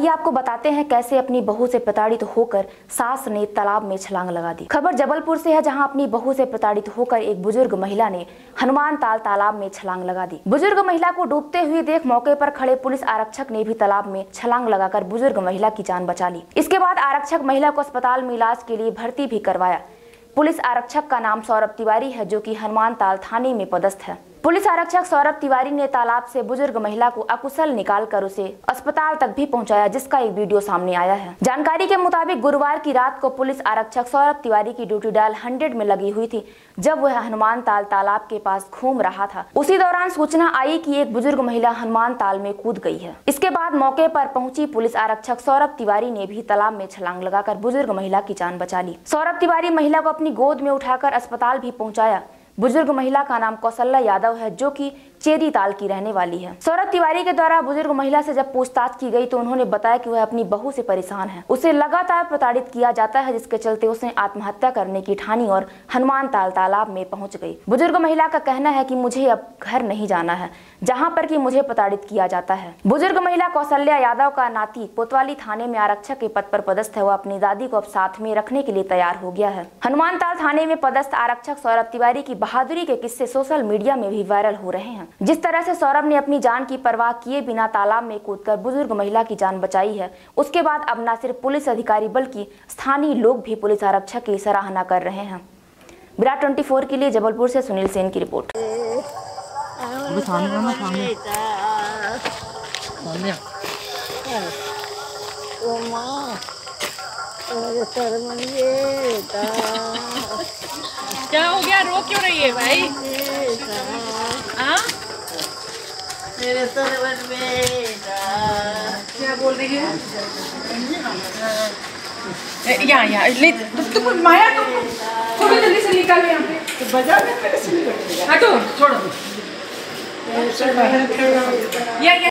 आइए आपको बताते हैं कैसे अपनी बहू से प्रताड़ित होकर सास ने तालाब में छलांग लगा दी। खबर जबलपुर से है, जहां अपनी बहू से प्रताड़ित होकर एक बुजुर्ग महिला ने हनुमान ताल तालाब में छलांग लगा दी। बुजुर्ग महिला को डूबते हुए देख मौके पर खड़े पुलिस आरक्षक ने भी तालाब में छलांग लगाकर बुजुर्ग महिला की जान बचा ली। इसके बाद आरक्षक महिला को अस्पताल में इलाज के लिए भर्ती भी करवाया। पुलिस आरक्षक का नाम सौरभ तिवारी है, जो कि हनुमान ताल थाने में पदस्थ है। पुलिस आरक्षक सौरभ तिवारी ने तालाब से बुजुर्ग महिला को अकुशल निकालकर उसे अस्पताल तक भी पहुंचाया, जिसका एक वीडियो सामने आया है। जानकारी के मुताबिक गुरुवार की रात को पुलिस आरक्षक सौरभ तिवारी की ड्यूटी डायल 100 में लगी हुई थी, जब वह हनुमान ताल तालाब के पास घूम रहा था। उसी दौरान सूचना आई कि एक बुजुर्ग महिला हनुमान ताल में कूद गई है। इसके बाद मौके पर पहुंची पुलिस आरक्षक सौरभ तिवारी ने भी तालाब में छलांग लगाकर बुजुर्ग महिला की जान बचा ली। सौरभ तिवारी महिला को अपनी गोद में उठाकर अस्पताल भी पहुंचाया। बुजुर्ग महिला का नाम कौशल्या यादव है, जो कि चेरी ताल की रहने वाली है। सौरभ तिवारी के द्वारा बुजुर्ग महिला से जब पूछताछ की गई तो उन्होंने बताया कि वह अपनी बहू से परेशान है। उसे लगातार प्रताड़ित किया जाता है, जिसके चलते उसने आत्महत्या करने की ठानी और हनुमान ताल तालाब में पहुंच गई। बुजुर्ग महिला का कहना है कि मुझे अब घर नहीं जाना है, जहां पर कि मुझे प्रताड़ित किया जाता है। बुजुर्ग महिला कौशल्या यादव का नाती कोतवाली थाने में आरक्षक के पद पर पदस्थ है। वह अपनी दादी को अब साथ में रखने के लिए तैयार हो गया है। हनुमान ताल थाने में पदस्थ आरक्षक सौरभ तिवारी की बहादुरी के किस्से सोशल मीडिया में भी वायरल हो रहे हैं। जिस तरह से सौरभ ने अपनी जान की परवाह किए बिना तालाब में कूदकर बुजुर्ग महिला की जान बचाई है, उसके बाद अब न सिर्फ पुलिस अधिकारी बल्कि स्थानीय लोग भी पुलिस आरक्षक की सराहना कर रहे हैं। विराट 24 के लिए जबलपुर से सुनील सेन की रिपोर्ट। क्या हो गया, रो क्यों रही है भाई? मेरे सरवन बेटा क्या बोल रही है? यहाँ ले तुम माया, थोड़ी जल्दी से निकालो यहाँ पे। तो बाजार में हटो, छोड़ो।